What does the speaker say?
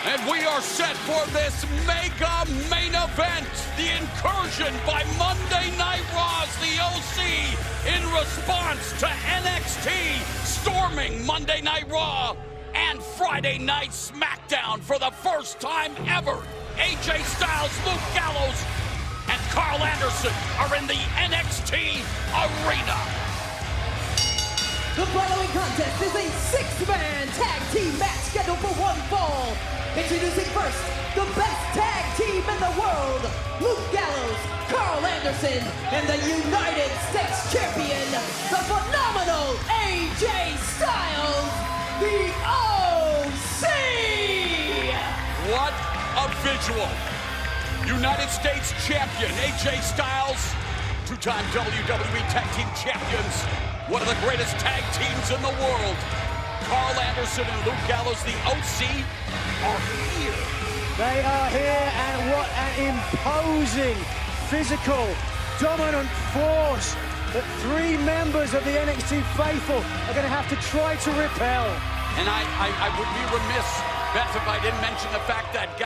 And we are set for this mega main event. The incursion by Monday Night Raw's the OC in response to NXT storming Monday Night Raw and Friday Night SmackDown for the first time ever. AJ Styles, Luke Gallows, and Carl Anderson are in the NXT arena. The following contest is a six-man tag team match scheduled for one fall. Introducing first, the best tag team in the world, Luke Gallows, Carl Anderson, and the United States Champion, the phenomenal AJ Styles, the OC! What a visual. United States Champion AJ Styles, two-time WWE Tag Team Champions, one of the greatest tag teams in the world. Carl Anderson and Luke Gallows, the OC, are here. They are here, and what an imposing, physical, dominant force that three members of the NXT faithful are going to have to try to repel. And I would be remiss, Beth, if I didn't mention the fact that